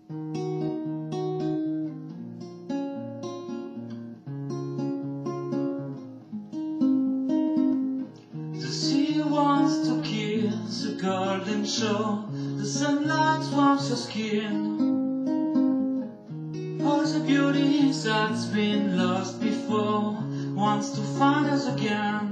The sea wants to kiss the golden shore, the sunlight warms your skin. All the beauty that's been lost before wants to find us again.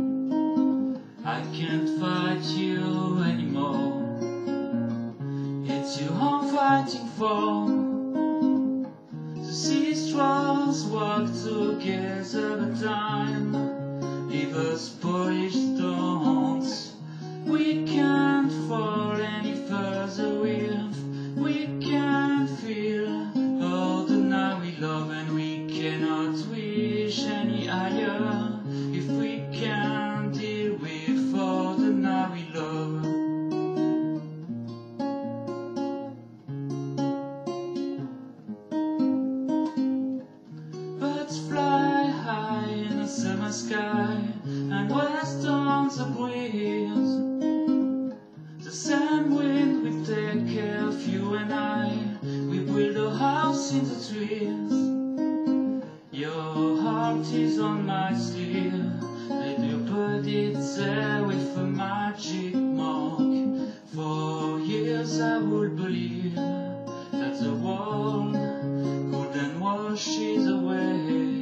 I can't fight you anymore, it's you I'm fighting for. The sea straws walk together but time leave us polished stones. We can't fall any further with, we can't feel ordinary love, and we cannot wish any higher if we can't deal with ordinary love. Birds fly high in the summer sky and rest on the breeze. The same wind will take care of you and I. We build a house in the trees. Your heart is on my sleeve. Let you put it there with a magic mark. For years I would believe that the world couldn't wash it away.